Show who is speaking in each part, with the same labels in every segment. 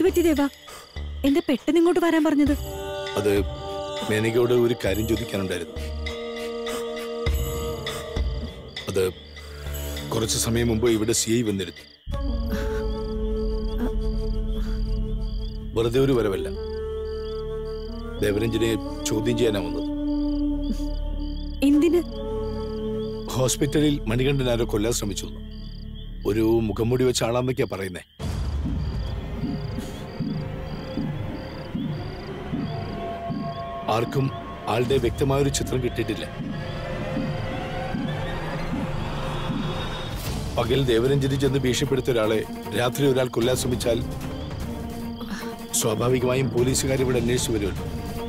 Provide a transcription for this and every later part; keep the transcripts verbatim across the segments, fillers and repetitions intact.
Speaker 1: പറ്റി ദേവാ? എന്താ പെട്ടെന്ന് ഇങ്ങോട്ട് വരാൻ പറഞ്ഞത്?
Speaker 2: അത് മേനകയോട് ഒരു കാര്യം ചോദിക്കാനുണ്ടായിരുന്നു. അത് കുറച്ചു സമയം മുമ്പ് ഇവിടെ സി ഐ വന്നിരുന്നു. വെറുതെ ഒരു വരവല്ല, ദേവരഞ്ജനെ ചോദ്യം ചെയ്യാനാ വന്നത്.
Speaker 1: എന്തിന്?
Speaker 2: ഹോസ്പിറ്റലിൽ മണികണ്ഠൻ ആരോ കൊല്ലാൻ ശ്രമിച്ചു. ഒരു മുഖംമൂടി വെച്ച ആളാന്നൊക്കെയാ പറയുന്നേ. ആർക്കും ആളുടെ വ്യക്തമായൊരു ചിത്രം കിട്ടിയിട്ടില്ല. പകൽ ദേവരഞ്ജനി ചെന്ന് ഭീഷണിപ്പെടുത്തിയ ഒരാളെ രാത്രി ഒരാൾ കൊല്ലാൻ ശ്രമിച്ചാൽ സ്വാഭാവികമായും പോലീസുകാർ ഇവിടെ അന്വേഷിച്ചു വരുമല്ലോ.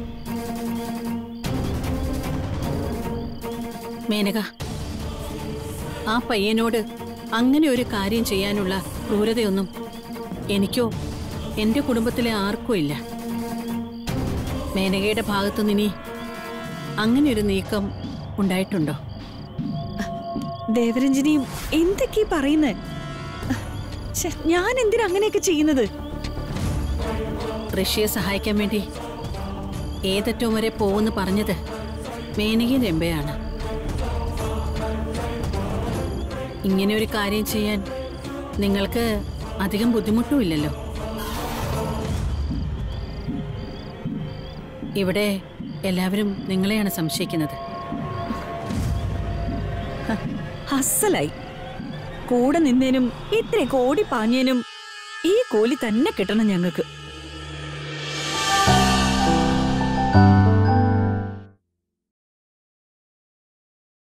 Speaker 3: മേനക, ആ പയ്യനോട് അങ്ങനെ ഒരു കാര്യം ചെയ്യാനുള്ള ക്രൂരതയൊന്നും എനിക്കോ എന്റെ കുടുംബത്തിലെ ആർക്കും ഇല്ല. മേനകയുടെ ഭാഗത്തു നിനി അങ്ങനെ ഒരു നീക്കം ഉണ്ടായിട്ടുണ്ടോ?
Speaker 1: ദേവരഞ്ജനിയും എന്തൊക്കെയാ പറയുന്നേ? ഞാൻ എന്തിനാ അങ്ങനെയൊക്കെ ചെയ്യുന്നത്?
Speaker 3: ഋഷിയെ സഹായിക്കാൻ വേണ്ടി ഏതറ്റവും വരെ പോവെന്ന് പറഞ്ഞത് മേനകയും രംഭയാണ്. ഇങ്ങനെ ഒരു കാര്യം ചെയ്യാൻ നിങ്ങൾക്ക് അധികം ബുദ്ധിമുട്ടുമില്ലല്ലോ. ഇവിടെ എല്ലാവരും നിങ്ങളെയാണ് സംശയിക്കുന്നത്.
Speaker 1: അസലായി കൂടെ നിന്നേനും ഇത്രയൊക്കെ ഓടി പാഞ്ഞേനും ഈ കോലി തന്നെ കിട്ടണം ഞങ്ങൾക്ക്.